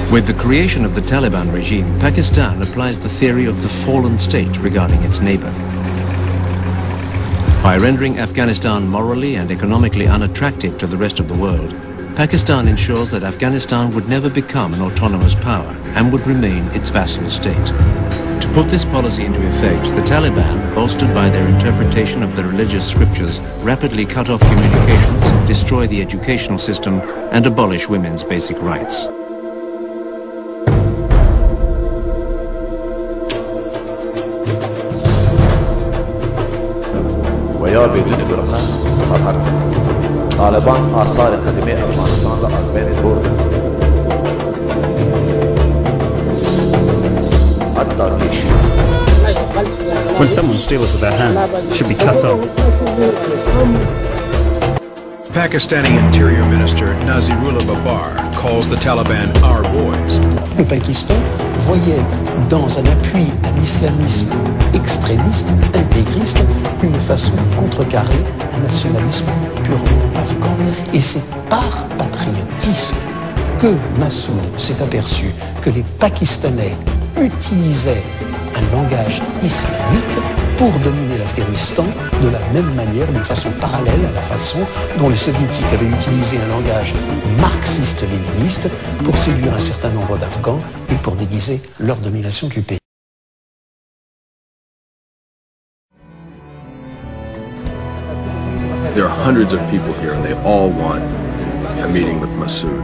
With the creation of the Taliban regime, Pakistan applies the theory of the fallen state regarding its neighbor. By rendering Afghanistan morally and economically unattractive to the rest of the world, Pakistan ensures that Afghanistan would never become an autonomous power and would remain its vassal state. To put this policy into effect, the Taliban, bolstered by their interpretation of the religious scriptures, rapidly cut off communications, destroy the educational system, and abolish women's basic rights. یا بدون برهان خطر طالبان آثار قدیمی افغانستان را از بین برد حتی کیش When someone steals with their hand, it should be cut off. Pakistani Interior Minister Nazirullah Babar calls the Taliban our boys. Le Pakistan voyait dans un appui à l'islamisme extrémiste, intégriste, une façon de contrecarrer un nationalisme purement afghan. Et c'est par patriotisme que Massoud s'est aperçu que les Pakistanais utilisaient un langage islamique pour dominer l'Afghanistan de la même manière, d'une façon parallèle à la façon dont les soviétiques avaient utilisé un langage marxiste-léniniste pour séduire un certain nombre d'Afghans et pour déguiser leur domination du pays. There are hundreds of people here and they all want a meeting with Massoud.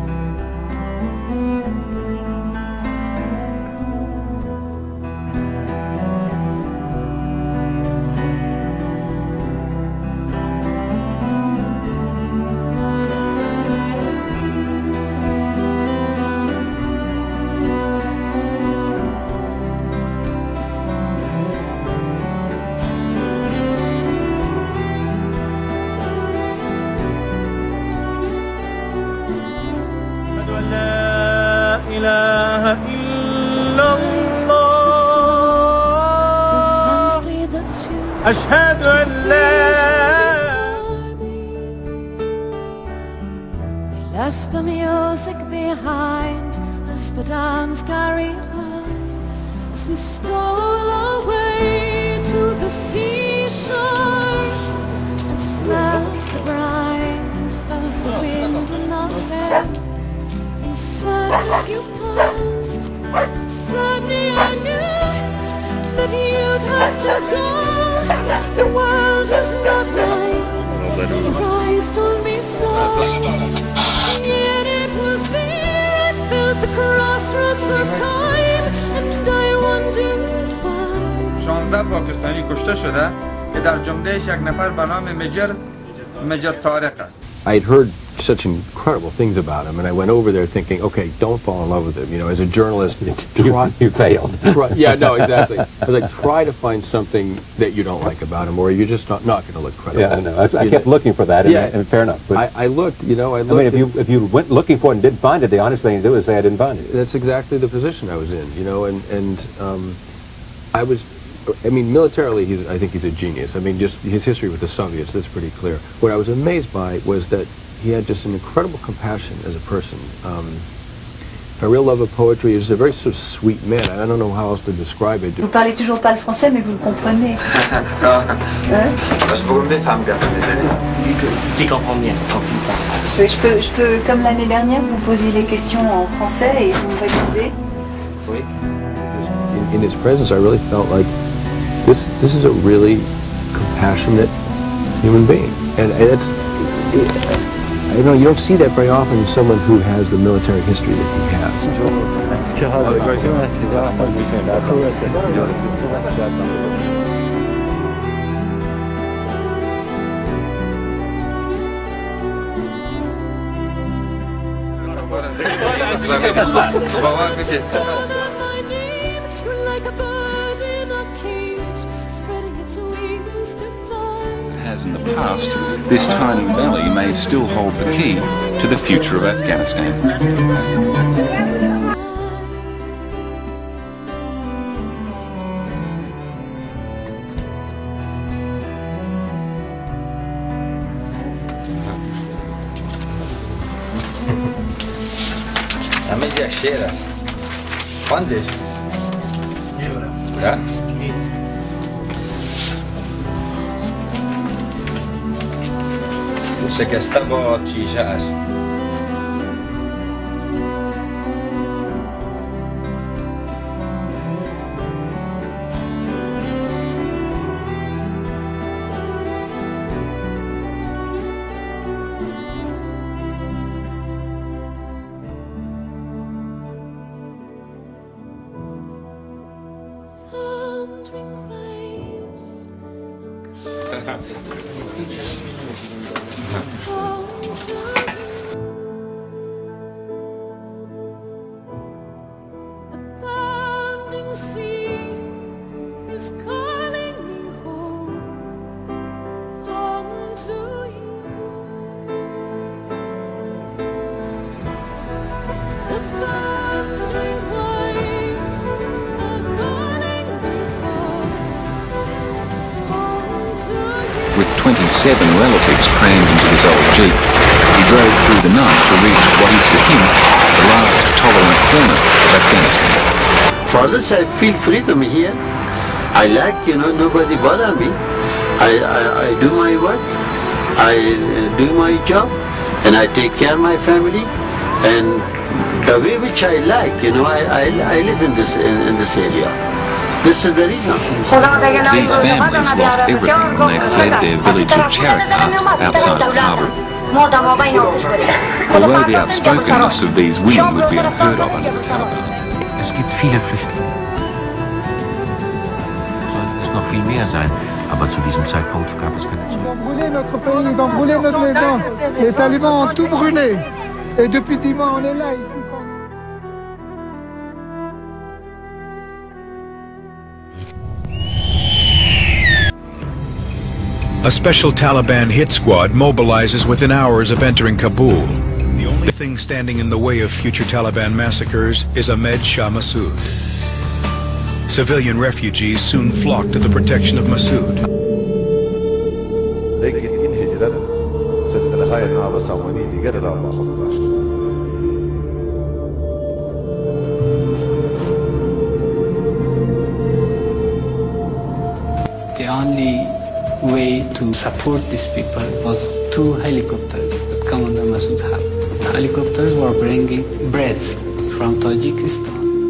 أشهد أن لا. We left the music behind as the dance carried on, as we stole away to the seashore and smelled the brine, felt the wind in our hair. And sadness you passed, suddenly I knew that you'd have to go. The world was not mine. Your eyes told me so. Yet it was there I felt the crossroads of time, and I wondered why. 16 پاکستانی کشته شده که در جملهش یک نفر به نام مجر طارق است. I had heard such incredible things about him, and I went over there thinking, okay, don't fall in love with him. You know, as a journalist, you failed. Yeah, no, exactly. I was like, try to find something that you don't like about him, or you're just not going to look credible. Yeah, no, I kept looking for that, and fair enough. But I looked, you know, I mean, if you went looking for it and didn't find it, the honest thing to do is say I didn't find it. That's exactly the position I was in, you know, and I mean, militarily, I think he's a genius. I mean, just his history with the Soviets, that's pretty clear. What I was amazed by was that he had just an incredible compassion as a person. A real love of poetry. He's a very sort of sweet man. I don't know how else to describe it. Vous parlez toujours pas le français, mais vous le comprenez. Qui comprend bien. Je peux, comme l'année dernière, vous poser les questions en français et vous me répondez. Oui. In his presence, I really felt like this is a really compassionate human being, and it's. You know, you don't see that very often in someone who has the military history that he has. As in the past, this tiny valley may still hold the key to the future of Afghanistan. همه یک شعر است. خواندش؟ نه؟ شکسته با شیشه اش. With 27 relatives crammed into this old Jeep, he drove through the night to reach what is for him the last tolerant corner of Afghanistan. Fathers, I feel freedom here. I like, nobody bother me. I do my work, I do my job, and I take care of my family. And the way which I like, I live in this area. This is the reason. These families lost everything when they fled their village of Charikar outside of Kabul. Although the outspokenness of these women would be unheard of under the Taliban. Es gibt viele Flüchtlinge. Sollten es noch viel mehr sein, aber zu diesem Zeitpunkt gab es keine Zeugen. Ils ont brûlé notre pays, ils ont brûlé notre maison. Les talibans ont tout brûlé. Et depuis 10 mois, on est là. A special Taliban hit squad mobilizes within hours of entering Kabul. The only thing standing in the way of future Taliban massacres is Ahmad Shah Massoud. Civilian refugees soon flock to the protection of Massoud. The only way to support these people was 2 helicopters that Commander Massoud had. The helicopters were bringing breads from Tajikistan.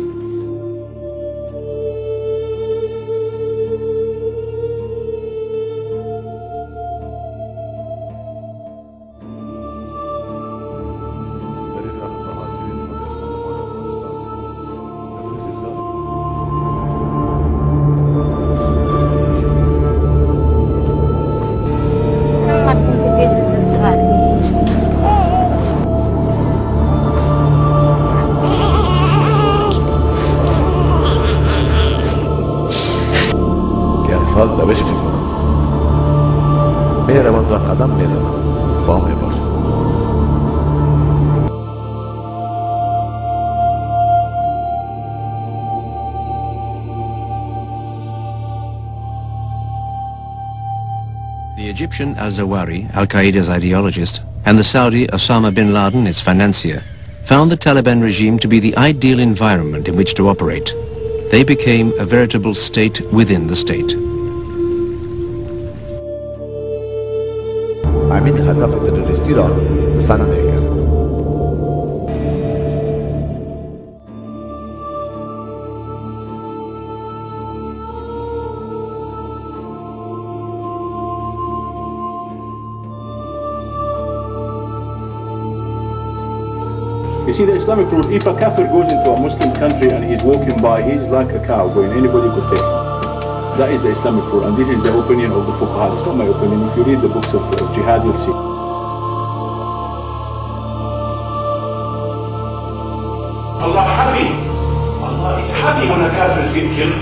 The Egyptian al-Zawahiri, Al Qaeda's ideologist, and the Saudi Osama bin Laden, its financier, found the Taliban regime to be the ideal environment in which to operate. They became a veritable state within the state. You see, the Islamic rule, if a kafir goes into a Muslim country and he's walking by, he's like a cow going, anybody could take him. That is the Islamic rule, and this is the opinion of the fuqaha. It's not my opinion. If you read the books of jihad, you'll see. Allah happy. Allah is happy when a kafir is killed.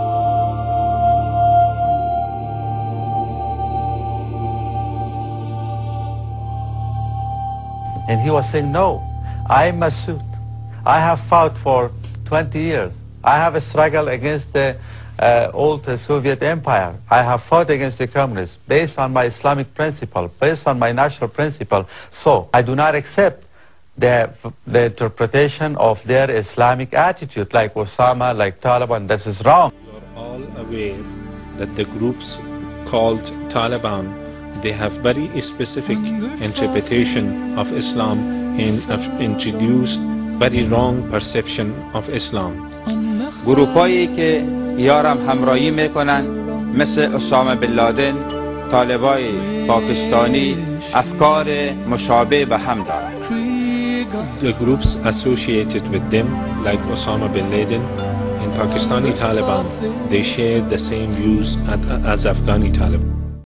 And he was saying, no, I'm Massoud. I have fought for 20 years. I have a struggle against the old Soviet Empire. I have fought against the communists based on my Islamic principle, based on my national principle. So I do not accept the interpretation of their Islamic attitude, like Osama, like Taliban. That is wrong. You are all aware that the groups called Taliban, they have very specific interpretation of Islam and have introduced very wrong perception of Islam. گروپایی که یارم همراهی میکنن مثل اسامه بن لادن، طالبای پاکستانی افکار مشابه به هم دارند. The groups associated with them, like Osama bin Laden and Pakistani Taliban, they share the same views as Afghani Taliban.